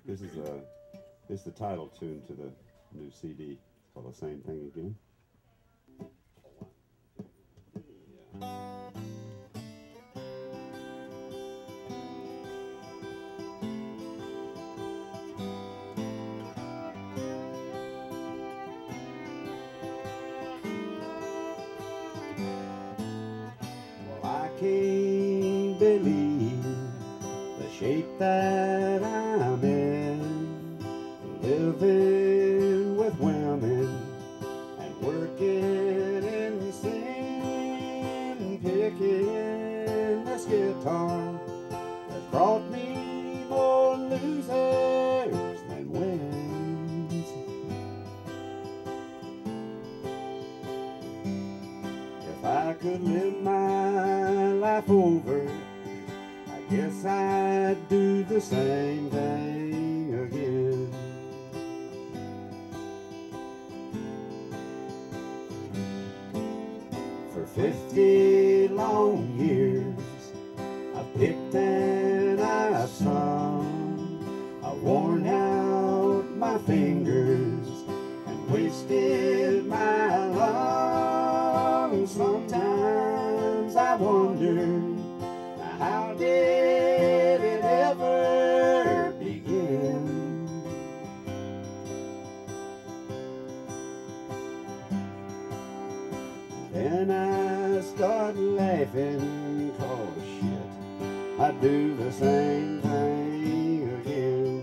This is the title tune to the new CD. It's called The Same Thing Again. Can't believe the shape that I'm in, living with women and working in sin, picking this guitar has brought me more losers than wins. If I could live my life over, I guess I'd do the same thing again. For 50 long years I've picked and I've sung, I've worn out my fingers and wasted my lungs. Sometimes I wonder, how did it ever begin? Then I start laughing, 'cause shit, I do the same thing again.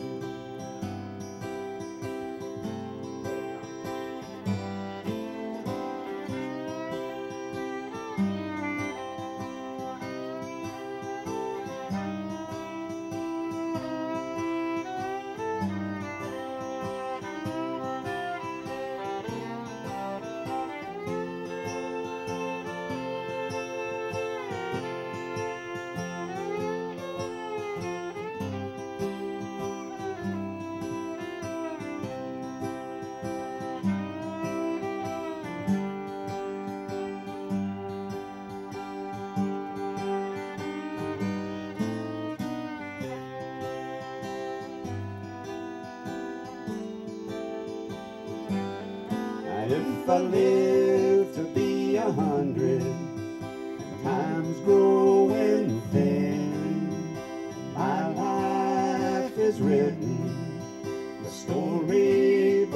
If I live to be 100, time's growing thin, my life is written, the story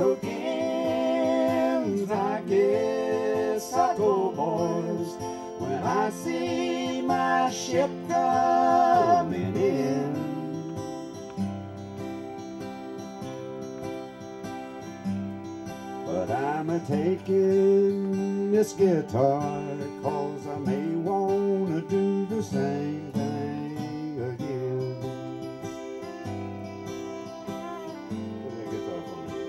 begins. I guess I'll go, boys, when I see my ship coming in. But I'm a-taking this guitar, 'cause I may wanna do the same thing again. Put that guitar for me.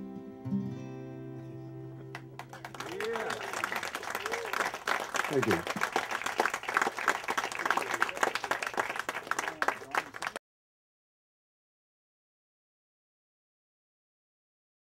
Thank you.